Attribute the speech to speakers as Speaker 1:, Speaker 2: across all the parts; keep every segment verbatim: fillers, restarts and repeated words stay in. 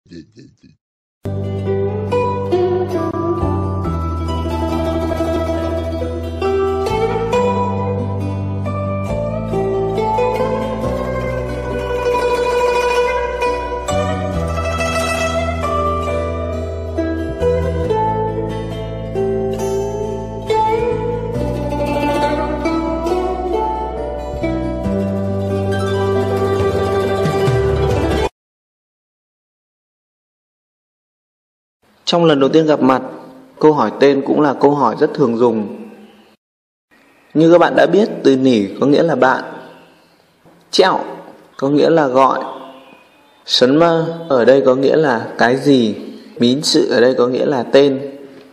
Speaker 1: Trong lần đầu tiên gặp mặt, câu hỏi tên cũng là câu hỏi rất thường dùng. Như các bạn đã biết, từ nỉ có nghĩa là bạn, chẹo có nghĩa là gọi, sấn mơ ở đây có nghĩa là cái gì, mín sự ở đây có nghĩa là tên.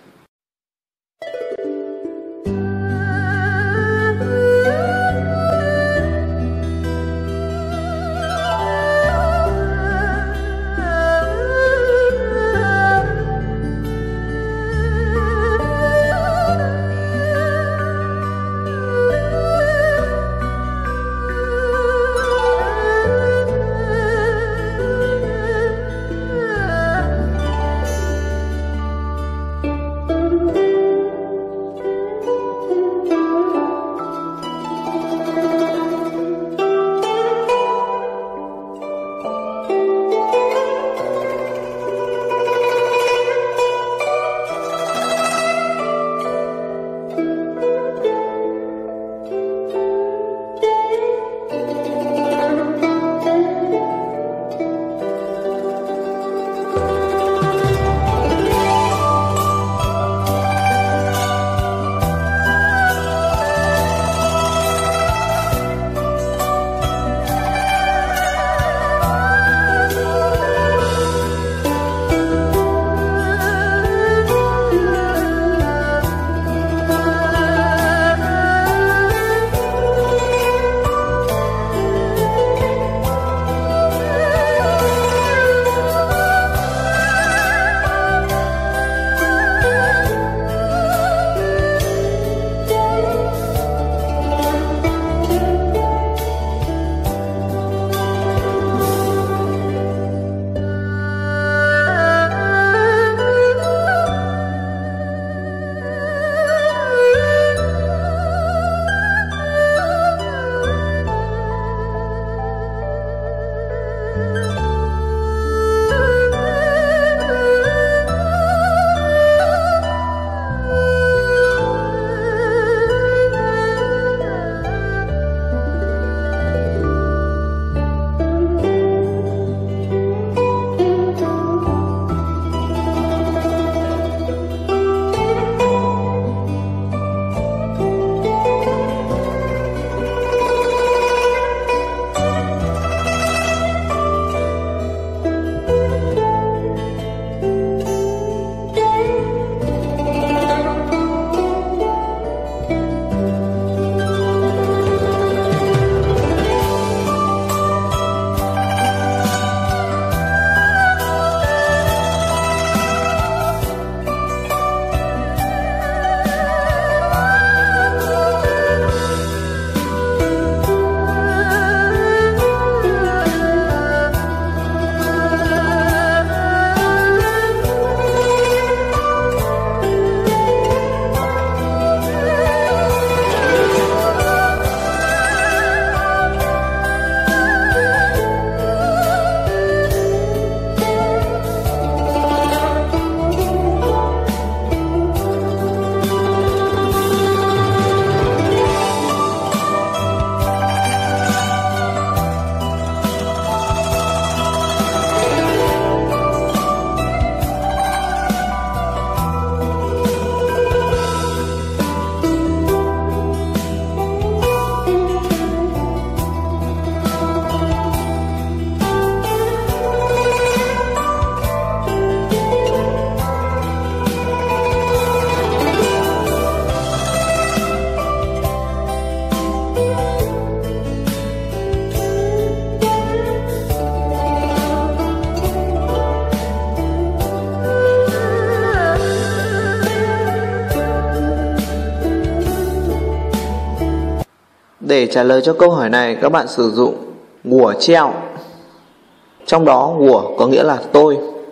Speaker 1: Để trả lời cho câu hỏi này, các bạn sử dụng của treo. Trong đó của có nghĩa là tôi,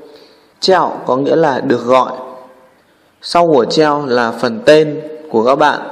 Speaker 1: Chào có nghĩa là được gọi. Sau của chào là phần tên của các bạn.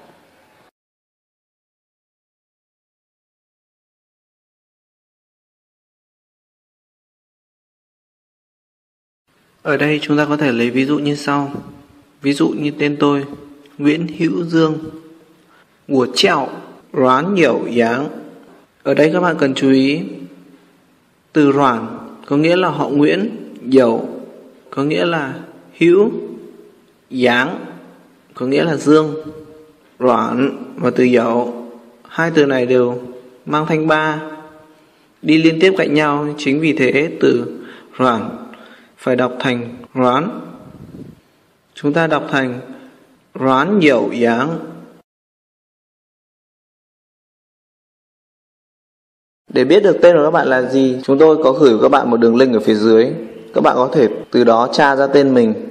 Speaker 1: Ở đây chúng ta có thể lấy ví dụ như sau. Ví dụ như tên tôi, Nguyễn Hữu Dương. Của chào Roán Nhiều Giáng. Ở đây các bạn cần chú ý từ Roán có nghĩa là họ Nguyễn, Dầu có nghĩa là Hữu, Giáng có nghĩa là Dương. Roán và từ Dầu, hai từ này đều mang thanh ba, đi liên tiếp cạnh nhau. Chính vì thế từ Roán phải đọc thành Roán. Chúng ta đọc thành Roán Nhiều Giáng. Để biết được tên của các bạn là gì, chúng tôi có gửi các bạn một đường link ở phía dưới. Các bạn có thể từ đó tra ra tên mình